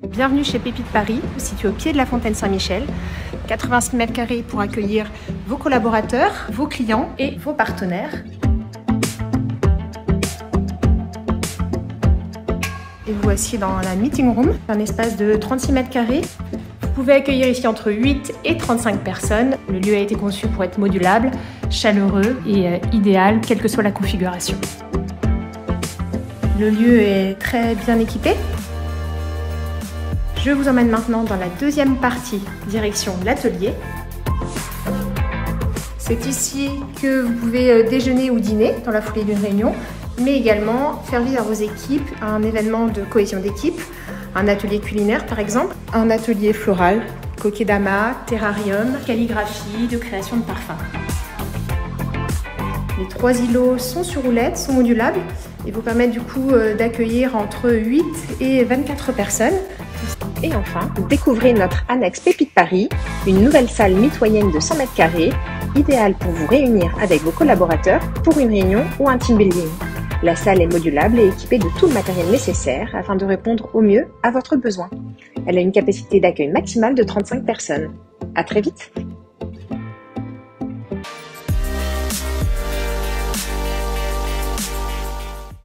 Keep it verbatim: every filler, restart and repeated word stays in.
Bienvenue chez Pépite Paris, situé au pied de la Fontaine Saint-Michel. quatre-vingt-six mètres carrés pour accueillir vos collaborateurs, vos clients et vos partenaires. Et vous voici dans la meeting room, un espace de trente-six mètres carrés. Vous pouvez accueillir ici entre huit et trente-cinq personnes. Le lieu a été conçu pour être modulable, chaleureux et euh, idéal, quelle que soit la configuration. Le lieu est très bien équipé. Je vous emmène maintenant dans la deuxième partie, direction l'atelier. C'est ici que vous pouvez déjeuner ou dîner dans la foulée d'une réunion, mais également faire vivre à vos équipes un événement de cohésion d'équipe, un atelier culinaire par exemple, un atelier floral, kokedama, terrarium, calligraphie, de création de parfums. Les trois îlots sont sur roulettes, sont modulables et vous permettent du coup d'accueillir entre huit et vingt-quatre personnes. Et enfin, découvrez notre annexe Pépite Paris, une nouvelle salle mitoyenne de cent mètres carrés, idéale pour vous réunir avec vos collaborateurs pour une réunion ou un team building. La salle est modulable et équipée de tout le matériel nécessaire afin de répondre au mieux à votre besoin. Elle a une capacité d'accueil maximale de trente-cinq personnes. À très vite!